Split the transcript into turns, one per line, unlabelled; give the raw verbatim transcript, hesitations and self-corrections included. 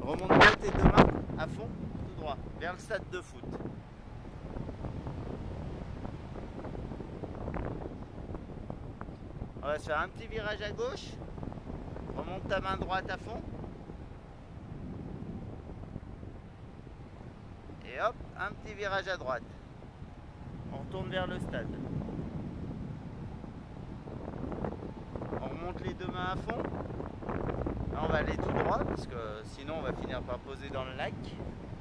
Remonte bien tes deux mains à fond, tout droit, vers le stade de foot. On va se faire un petit virage à gauche. Remonte ta main droite à fond. Et hop, un petit virage à droite. On retourne vers le stade. On remonte les deux mains à fond. Là, on va aller tout droit parce que sinon on va finir par poser dans le lac.